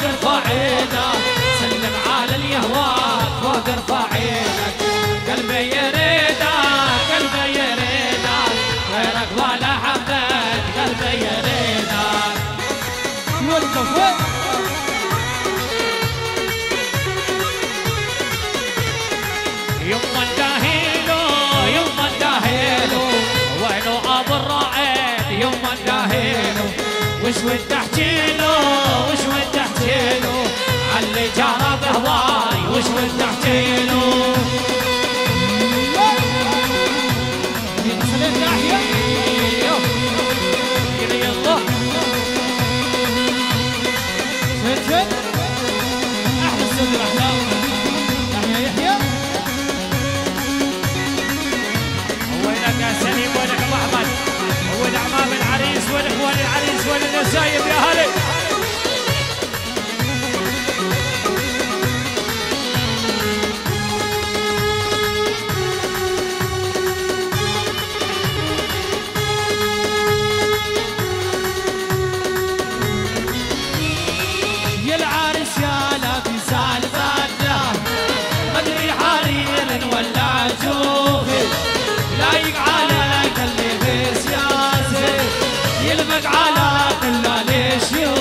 ارفع ايدك سلم على اليهوات فوق ارفع ايدك قلبي يريدك قلبي يريدك غيرك ولا حبيت قلبي يريدك وقف يما الداهيلو يما الداهيلو وينو ابو الرائد يما الداهيلو وش ودي احكيلو وش ودي احكيلو علي جرى بهواي وش ودي احكيلو النسايب يا هلي يا العرس يا لابس البدله مدري حرير ولا جوفي لايق على قلبي بسياسي يلمق على كل الشيوخ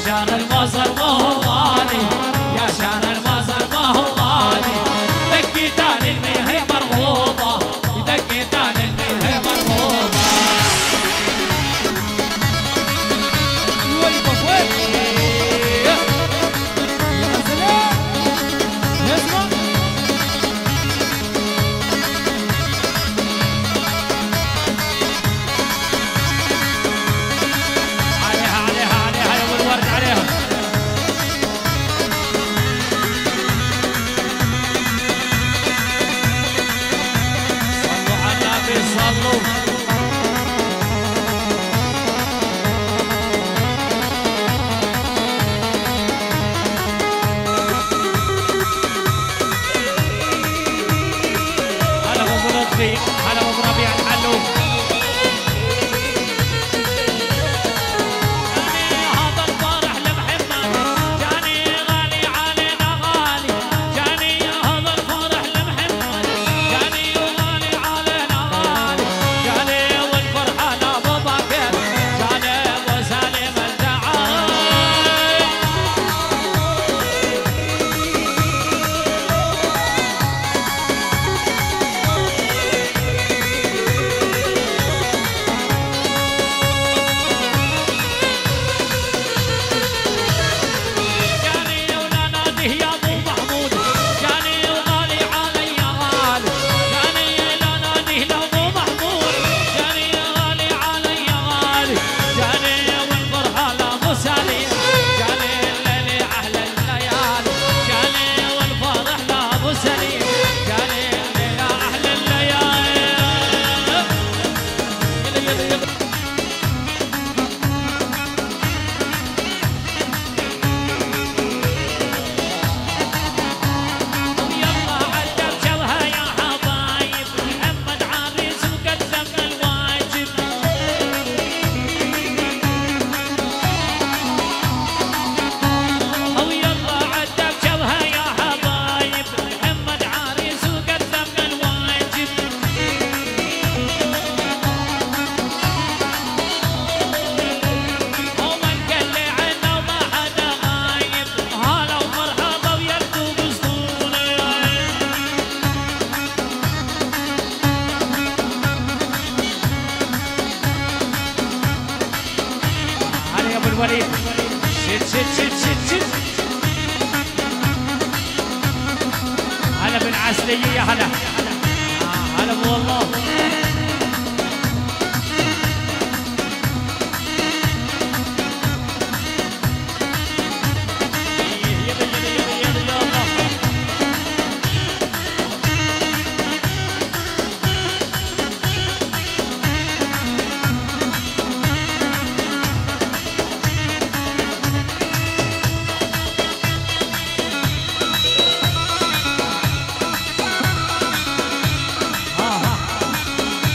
شان المصر ما هو غالي يا شان المصر ما هو غالي دقيتان المية مرغوبة دقيتان المية مرغوبة وين وين يا سلام اسمع عليها عليها عليها يا ابو الورد عليها صلوا على النبي صلوا هلا ابو لطفي هلا ابو ربيع الحلوم هذا الفرح لمحمد جاني غالي علينا غالي جاني هذا الفرح لمحمد جاني غالي علينا غالي جاني والفرحة لابو بكر جاني ابو سالم الدعاي جاني ولا ناديه يا ابو محمود جاني وغالي علي غالي جاني لا ناديه لابو محمود جاني غالي علي غالي جاني والفرحه لابو سالم جاني الليل احلى الليالي جاني والفرح لابو سليم جاني الليل احلى الليالي ويلا عدى بجوها يا حبايب محمد عريس وقدم الواجب ويلا عدى بجوها يا حبايب محمد عريس وقدم الواجب ومن قال لي عنه وما حدا غايب هلا ومرحبا ويبدو باسطوري هلا يا ابو الوليد شد شد شد شد شد هلا بن عسلية يا هلا هلا ابو والله يلا يلا يلا يلا يلا ها ها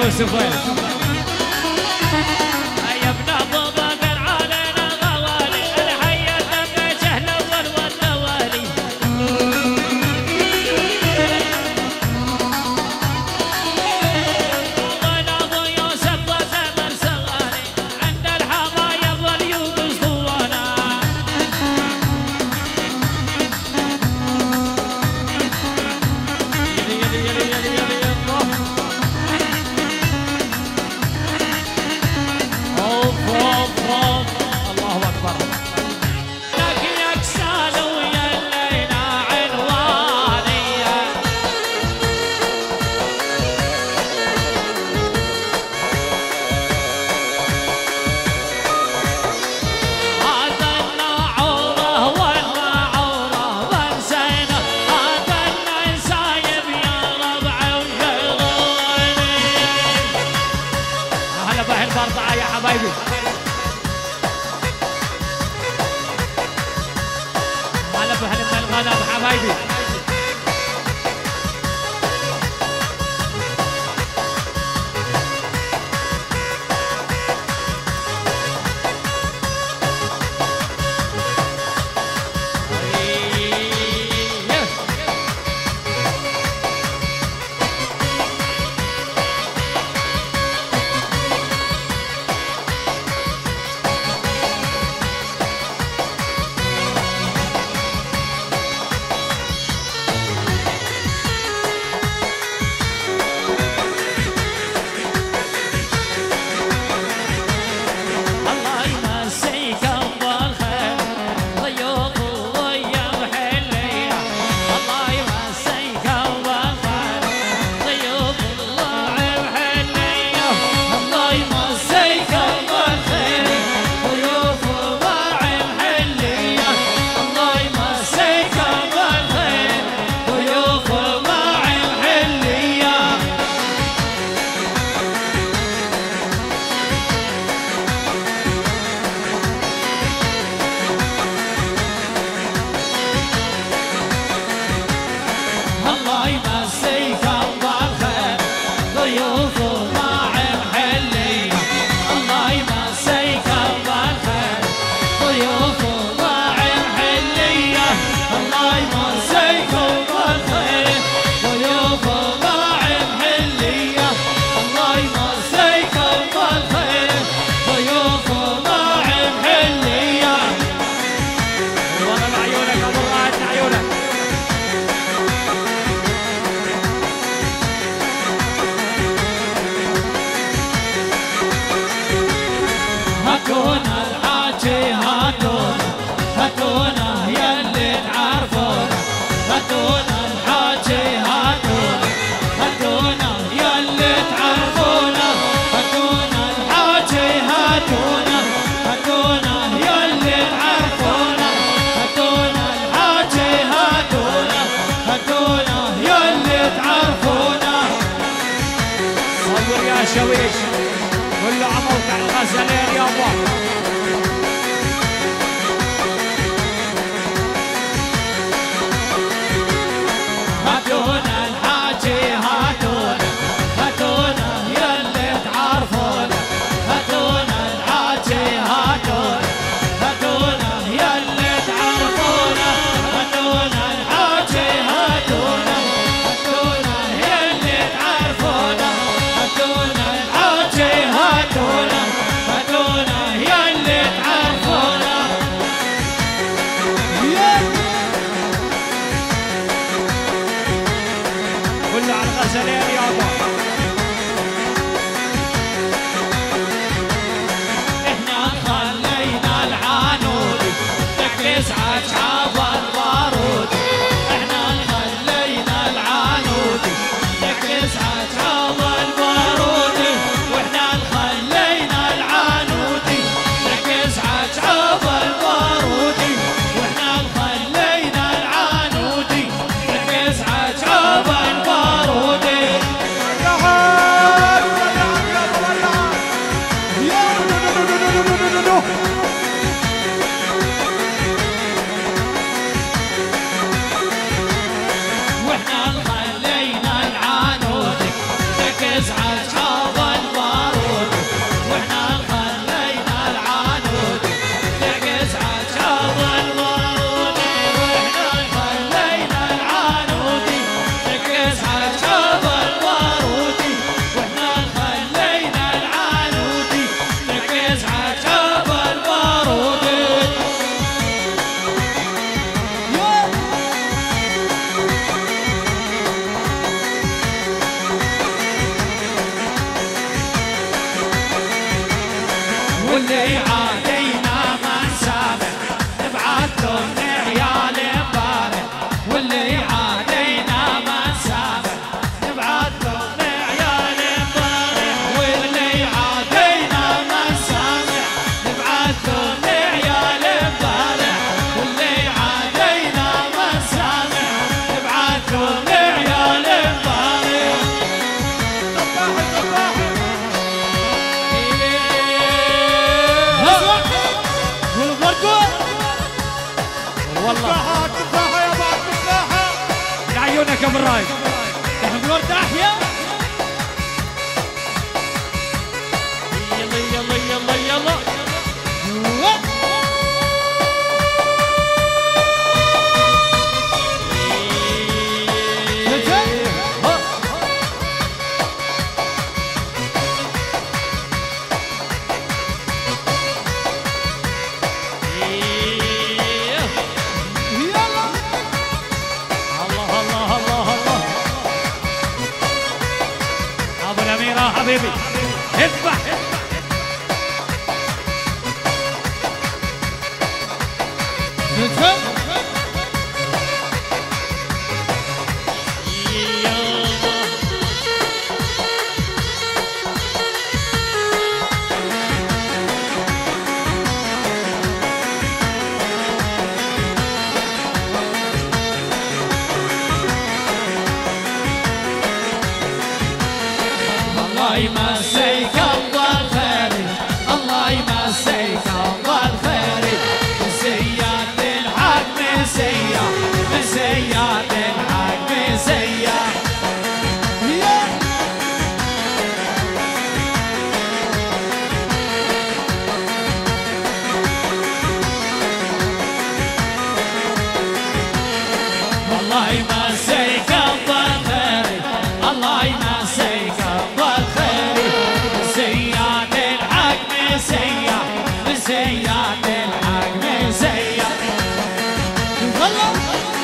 يوسف وين؟ يا ابن ابو بكر علينا غوالي الحية تبقى جهل والدوالي وين ابو يوسف وزمن صغاري عند الحبايب واليوم صوانا البرطعة يا حبايبي هلا بهلم الغنم حبايبي شويش كله عموك على الغزلين يابا هاتونا الحاجي هاتونا هاتونا يلي تعرفونا هاتونا الحاجي هاتونا هاتونا يلي تعرفونا هاتونا الحاجي هاتونا هاتونا يلي تعرفونا هاتونا الحاجي هاتونا هاتونا يا قبل رايد نقول تحيا يلا يلا يلا يلا حبيبي اذبح الله يمسيك الله الخير الله يمسيك الله الخير مسيات الحق مسيا مسيات الحق مسيا الله يمسيك الله الخير الله يمسيك مسيات الحق مسيا مسيات الحق مسيا والله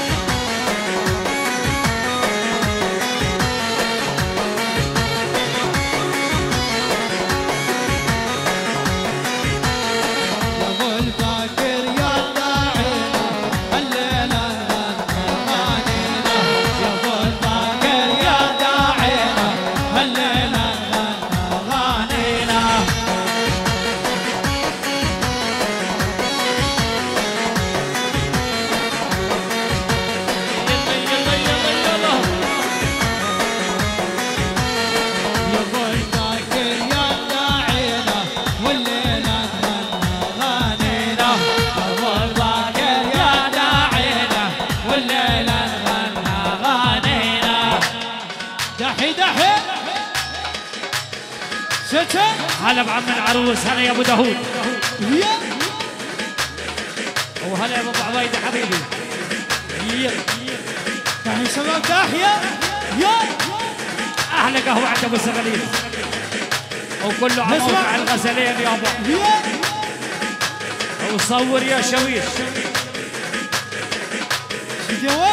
يا ابو الباكر يا داعينا الليله غنينا يا ابو الباكر يا داعينا الليله هلا بعم العروس هلا يا ابو داوود وهلا يا ابو عبيده حبيبي تحية شباب تحية يا احلى قهوه عند ابو السغليل وكله على موقع الغزلين يابا وصور يا شويش جواد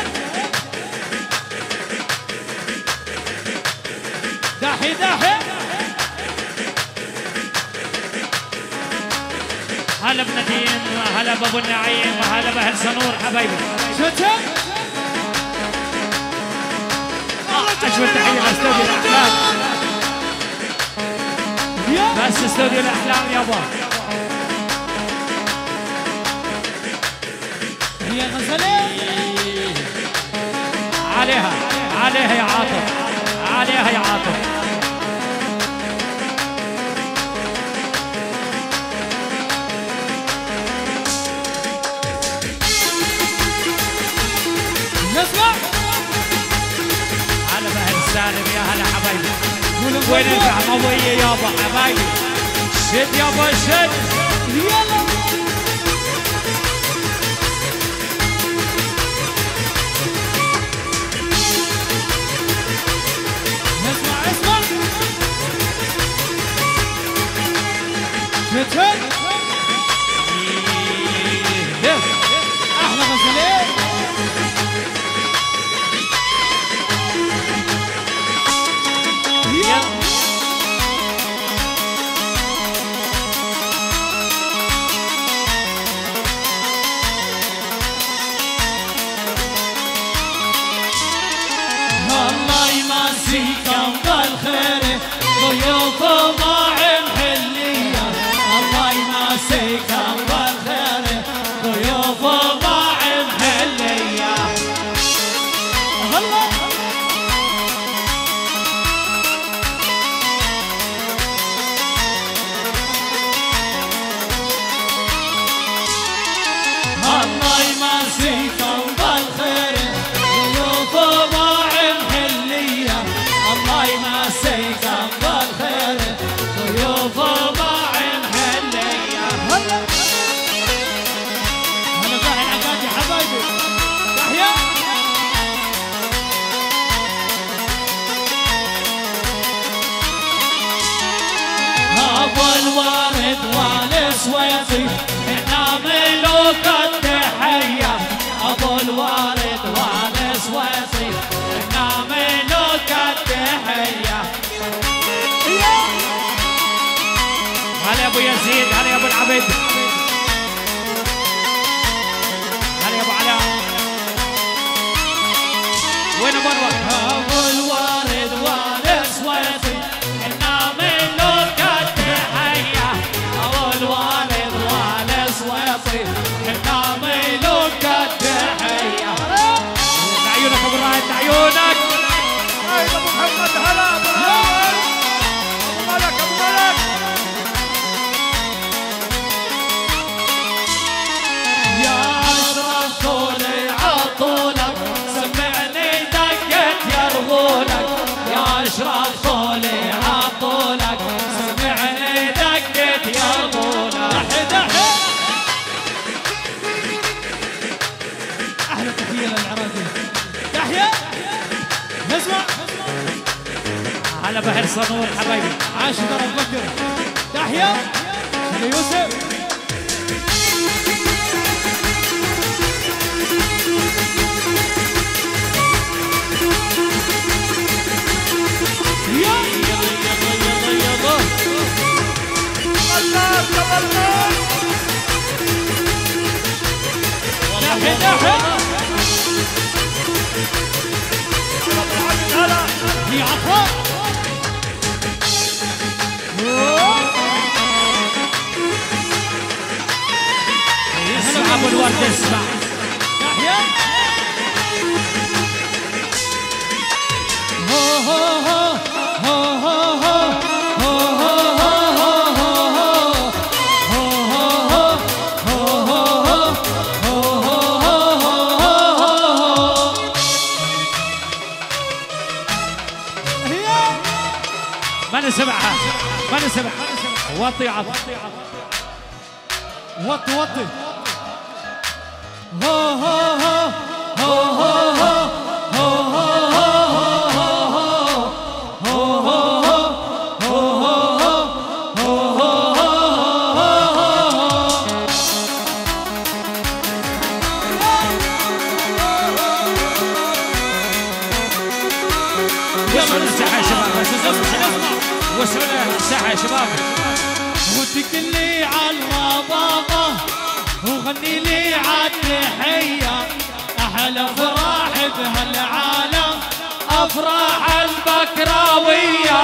دحي دحي هلا بنديم هلا بابو النعيم هلا باهل سنور حبايبي شتا اشوف تحيه لاستوديو الاحلام بس استوديو الاحلام يابا هي غزلين عليها عليها يا عاطف عليها يا عاطف نسمع على بهل سالم يا هلا حبايبي وين الفعموية يابا حبايبي شد يابا شد يلا اسمع اسمع شد احلى غزلين الله يمسيكم بالخير ضيوف مع محلية الله يمسيكم بالخير ضيوف مع محلية الله الله يمسيكم بالخير ضيوف مع السويطي احنا ملوك التحية ابو الوالد والسويطي احنا ملوك التحية. هلا يا ابو يزيد، هلا يا ابو العبد، هلا يا ابو علاء. وين ابو انور؟ ابو الوالد والسويطي احنا ملوك التحية ابو الوالد والسويطي احنا ملوك التحية. لعيونك ابو الرائد، لعيونك. هاي ابو محمد، هلا ابو الهول، ابو ملك، ابو ملك. يا اشرف طولي عطولك سمعني دقت يرغولك يا اشرف طولي عطولك سمعني دقت يرغولك. احلى تحيه للعراقي. تحيه نسمع. هلا بحر صنور حبايبي. عاش ابو بكر. تحيه ليوسف. هي عفوا اسمع ابو الورد، اسمع. يحيى هو هو هو هو ما نسمعها، ما نسمع. وطي عطي، وطي وطي. هو هو هو هو وصلوا الساحة يا شباب، وصلوا الساحة يا شباب. وتكل لي على الربابة وغني لي عالتحية أحلى فرح بهالعالم أفراح البكراوية.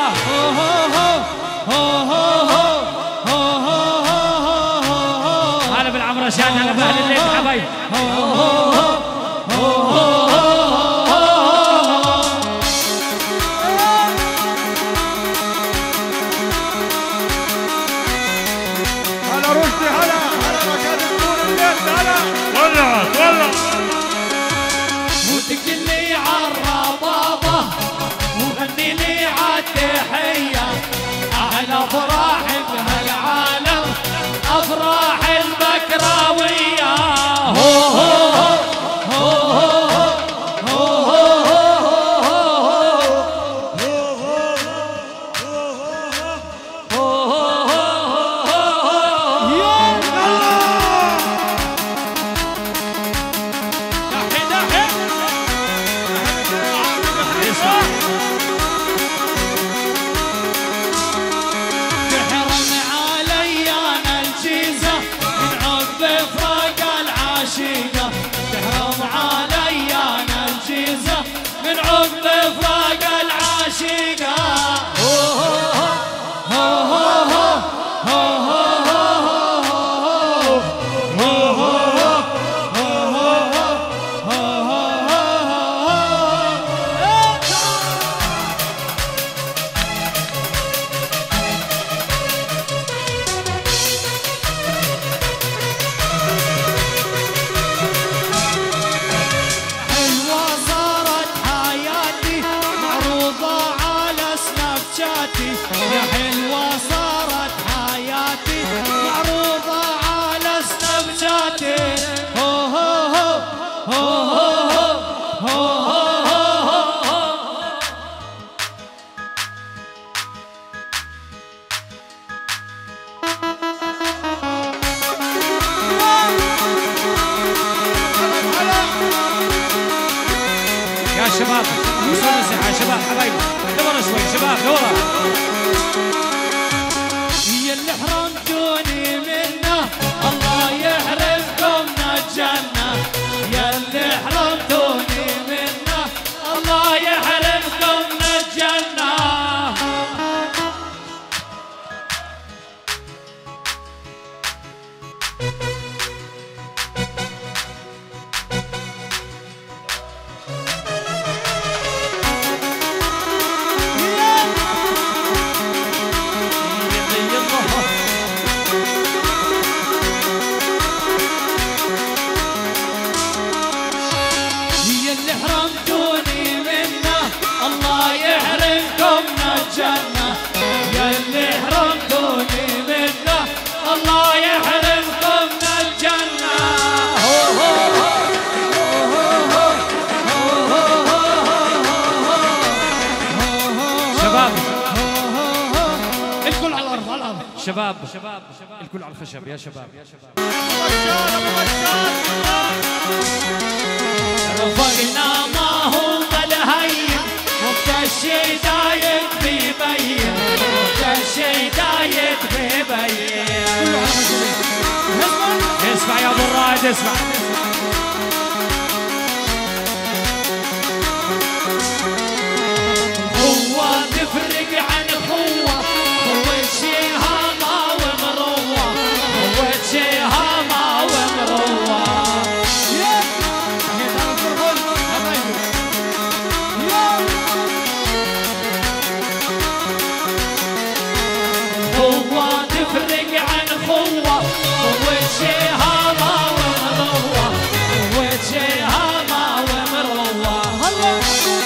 هلا بالعمرشان، هلا بأهل الليل حبايب. هلا رشدي، هلا هلا مكان النور البيت، هلا ولعت ولعت. وتكل لي عالربابة وغني لي عالتحية أحلى فرح بهالعالم أفراح البكراوية. شباب وصلوا الساحة شباب حبايبي لورا شوي شباب لورا. يا اللي حرمتوني منه الله يحرمكم من الجنة. يا اللي حرمتوني منه الله يحرمكم من الجنة. شباب الكل على الخشب يا شباب رفقنا ما هو الهين وقت الشي دايت بيبين. وقت الشي دايت بيبين. اسمع يا ابو الرائد اسمع. هو تفرق عن خوه. هو الشي هما ومروه. هو الشي هما ومروه. هو تفرق عن خوه. هو الشي هما ومروه. هو الشي هما ومروه. هلا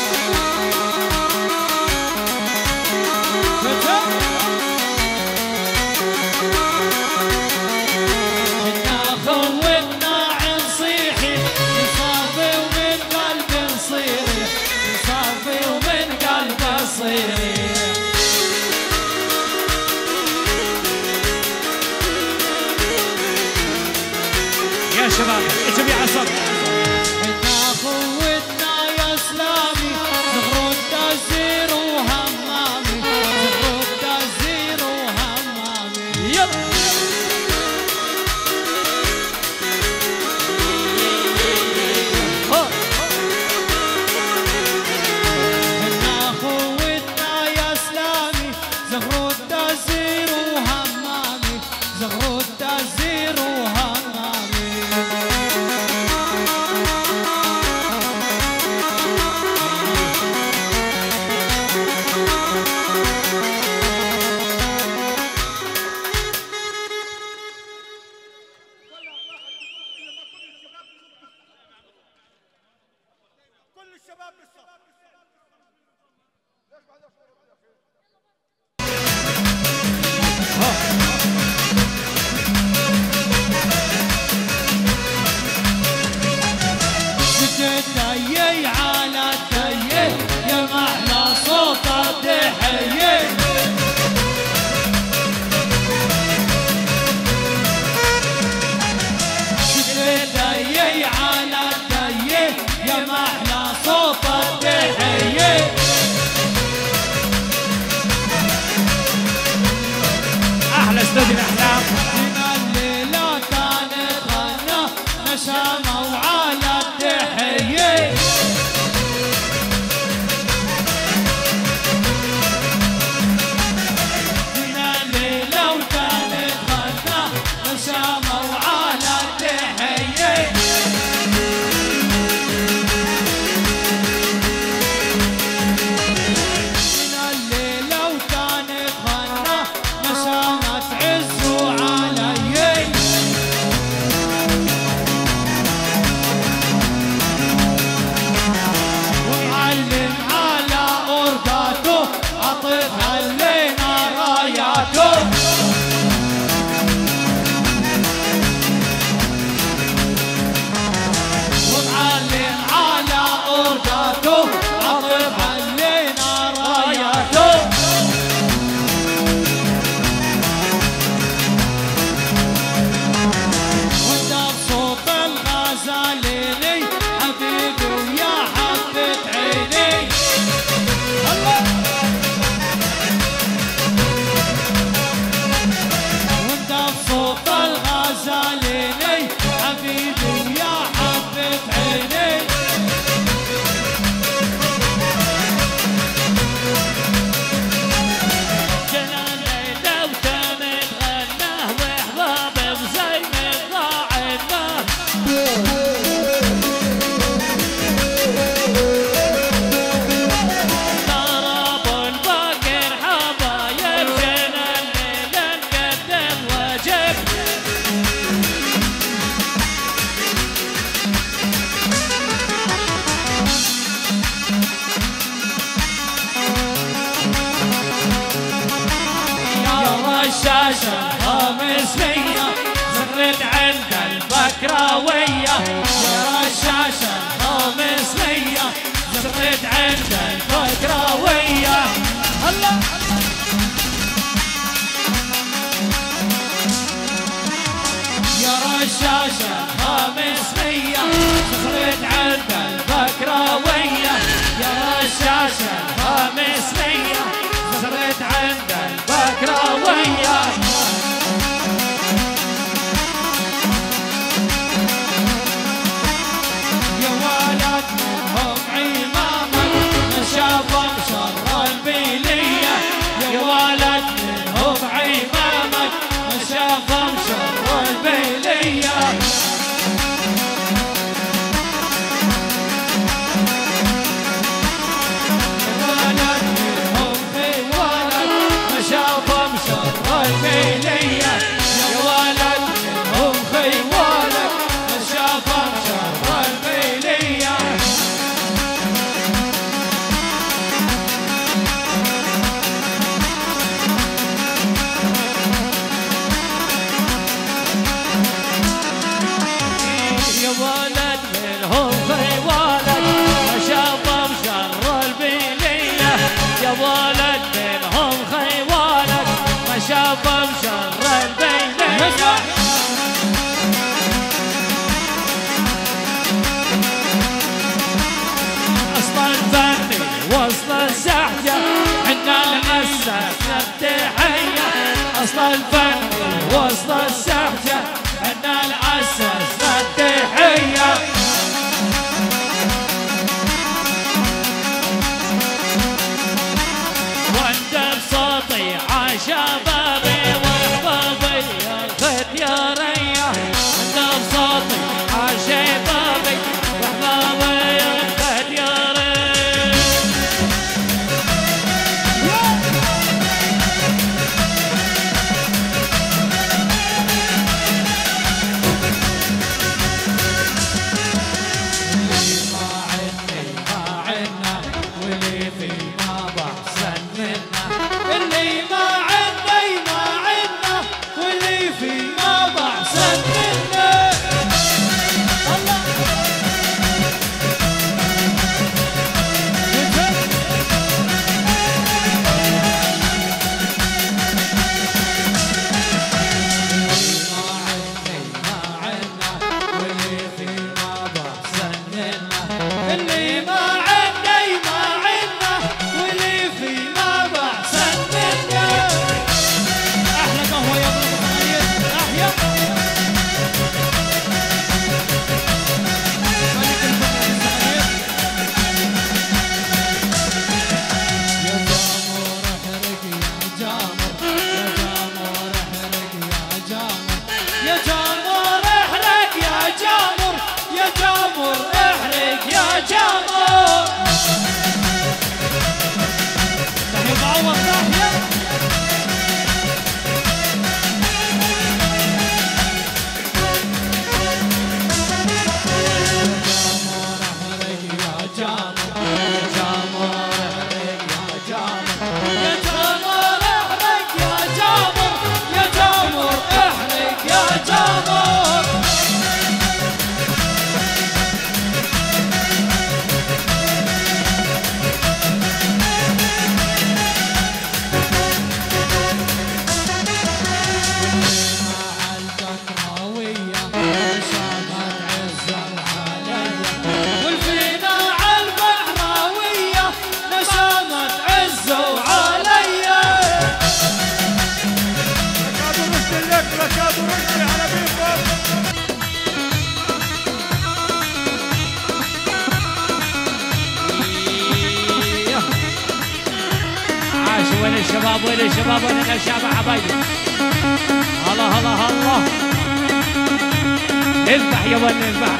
يا شباب جميع الصف. بدنا خوتنا يا اسلامي زغرود تزير وهمامي. زغرود تزير وهمامي. يلا بدنا خوتنا يا اسلامي زغرود تزير وهمامي. زغرود تزير وهمامي. كل الشباب بالصف. تتديي على الديي يا محلى صوت التحيي. تتديي على الديي يا محلى صوت التحيي. احلى استوديو الاحلام. من الليلة كانت غنى نشامة وعلى التحيي. من الليلة وكانت غنى نشامة وعلى التحيي. من الليلة وكانت غنى نشامة تعز علي. ومعلم على أرقاته عطف علينا راياته. ومعلم على أرقاته عطف علينا راياته. وانت بصوت الغزاليني حبيبي ويا حبة عيني. مسمية صرت عند البكراوية يا رشاشة مسمية صرت عند البكراوية الله يا رشاشة مسمية صرت عند البكراوية يا رشاشة مسمية صرت عند البكراوية يا ولد منهم عمامك شافهم شر البلية يا ولد منهم عمامك شافهم شر البلية البيلية يا ولد منهم خيوالك شافهم شر البيلية يا ولد منهم خيوالك شافهم شر البيلية يا ولد منهم خيوالك شافهم شر البيلية أصل الفن وصل السحجة عنا العساس التحية أصل الفن وصل السحجة عنا العساس التحية وانت بصوتي عشبابي واحبابي الخيط يا ريا انت بصوتي عشبابي واحبابي الخيط يا ريا ما عنا واللي فينا بحسن منا اللي ما عنا واللي فينا بحسن منا الله ما عنا واللي فينا بحسن منا اللي ما عنا واللي فينا بحسن منا احلى قهوه يا ابو الخير احيا ملك الفن الزعيم يا جامور احرق يا جامور احرق يا جامور يا جامور احرق يا جامور تحية معوض تحية وين الشباب وين الشباب وين الشباب حبايبي هلا هلا هلا اذبح يا ولد اذبح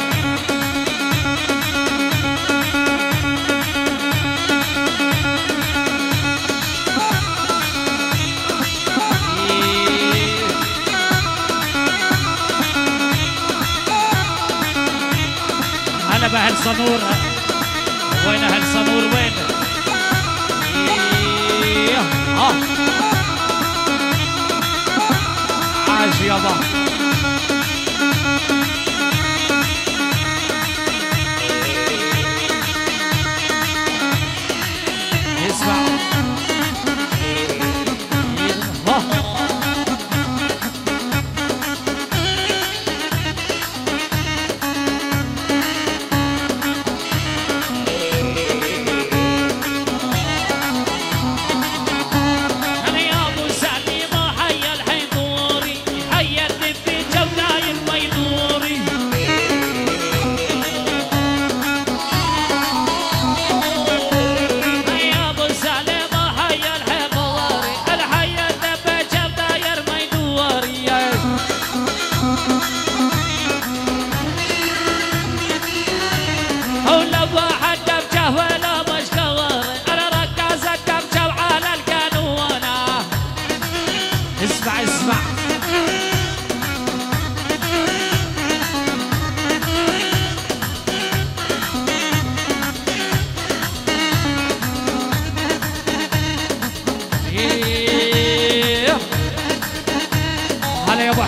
هلا بأهل صنور وين أهل صنور وين عاش يابا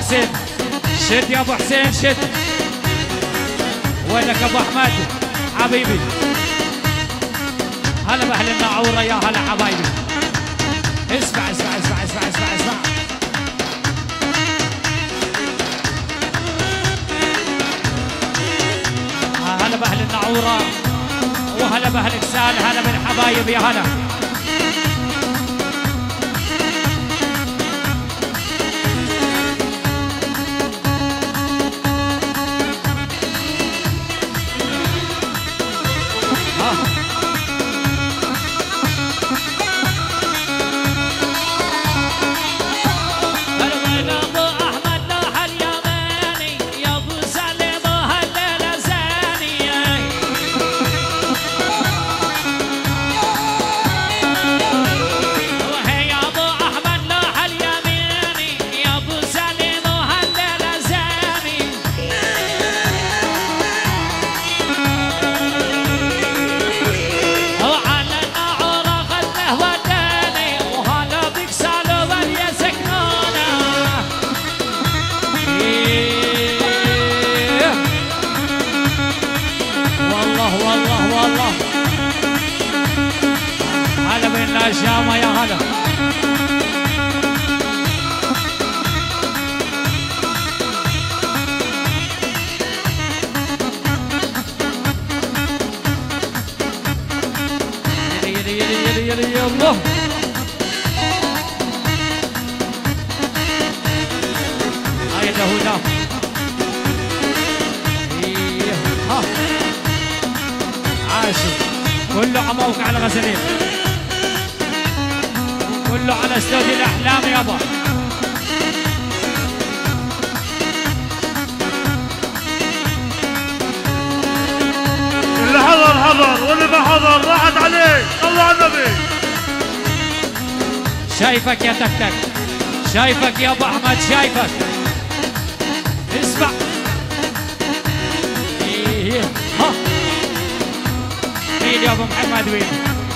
حسين شد يا ابو حسين شد. وينك ابو احمد حبيبي؟ هلا باهل الناعوره يا هلا حبايبي. اسمع اسمع اسمع اسمع اسمع اسمع. هلا باهل الناعوره وهلا باهل اكسال. هلا بالحبايب يا هلا. شامة يا هلا. يلي يلي يلي يلي يلي الله. هاي دهونا. ها عاشق كله عموك على غزلين، كله على استوديو الاحلام يابا. اللي حضر حضر واللي ما حضر راحت عليه. صلوا على النبي. شايفك يا تكتك، شايفك يا ابو احمد، شايفك. اسمع ها مين يا ابو محمد وين؟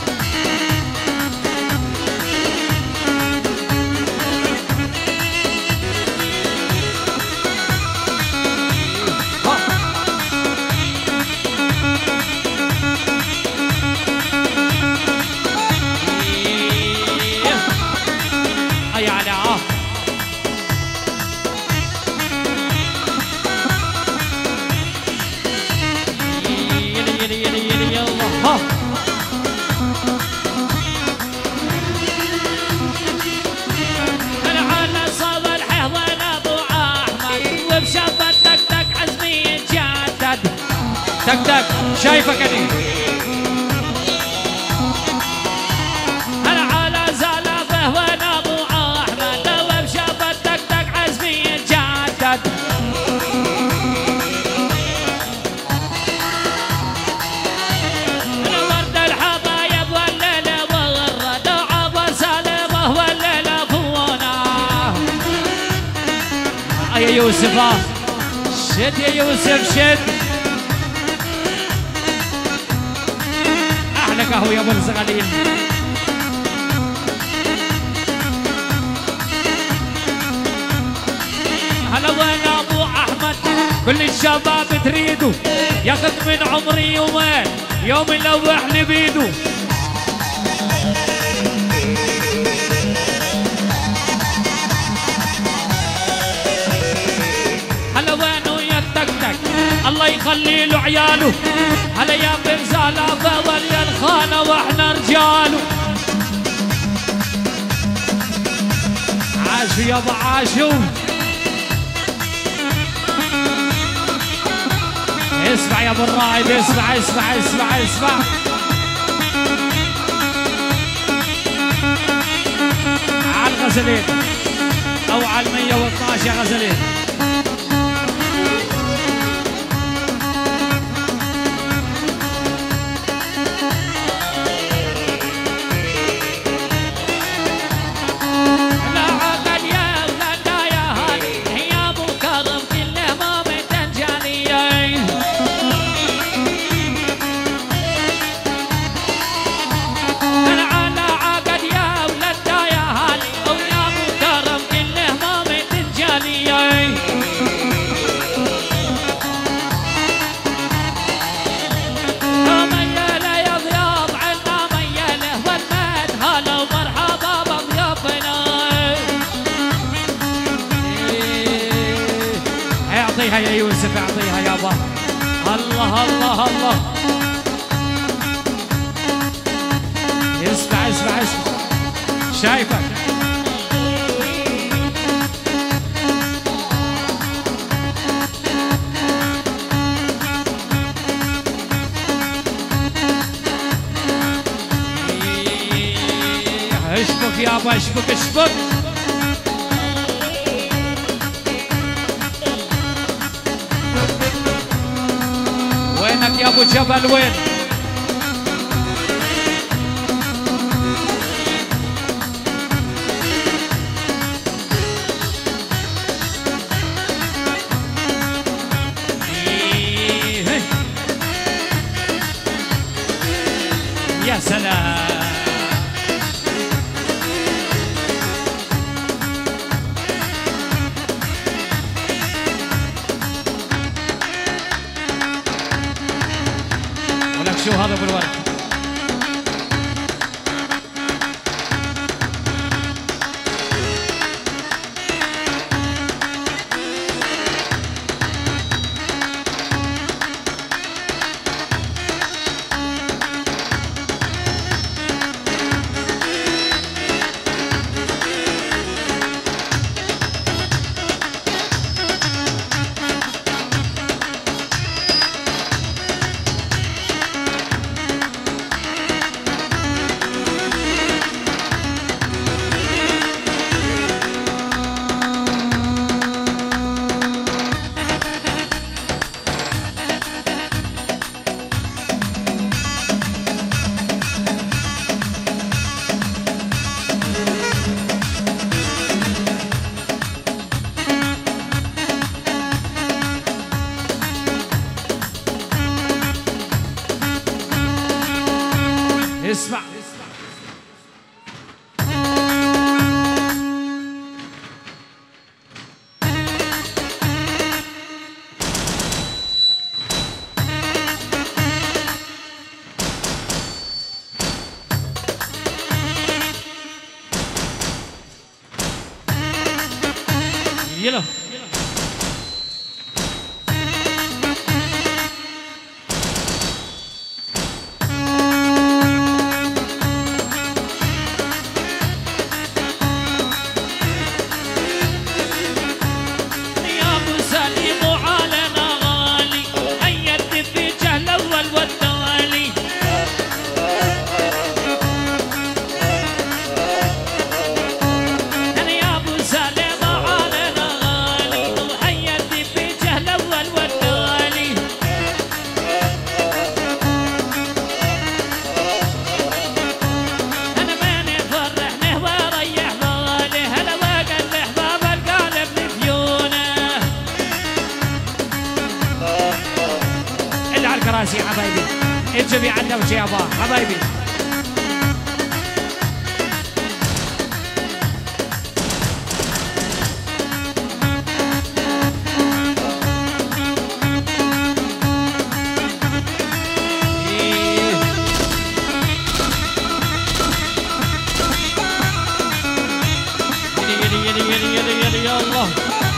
تك تك شايفك اني. هلا على زلفه وين ابو احمد وبشافه تك تك عزمي يتجدد. ورد الحبايب والليله والرد عبر سالمه والليله فونا. يا يوسف شد يا يوسف شد. لك اهو يا ابو الزغالين. هلا وين ابو احمد؟ كل الشباب تريدوا ياخذ من عمري يومين، يوم يلوحني بيدو. هلا وين ويا التكتك الله يخلي له عياله. هلا يا بن زلافه وليا الخانه واحنا رجاله. عاشوا يابا عاشوا. اسمع يا ابو الرايد اسمع اسمع اسمع اسمع. على الغزلين او على 112 يا غزلين. يوسف اعطيها يابا. الله الله الله. اسمع اسمع اسمع شايفك. اشبك يابا اشبك اشبك. وينك يا ابو جبل وين؟ يا سلام. ولك شو هذا بالورد؟ اسمع يلا راسي حبايبي. الجميع عندنا وجه يابا حبايبي. يا الله.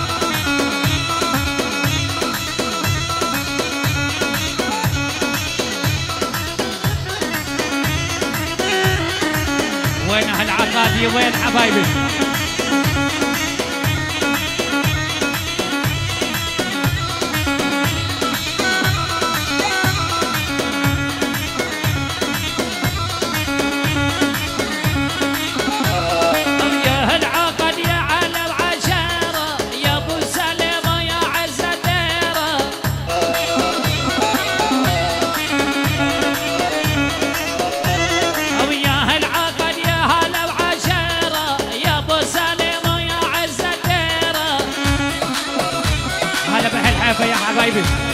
وين اهل عقادي وين حبايبي؟ يا حبايبي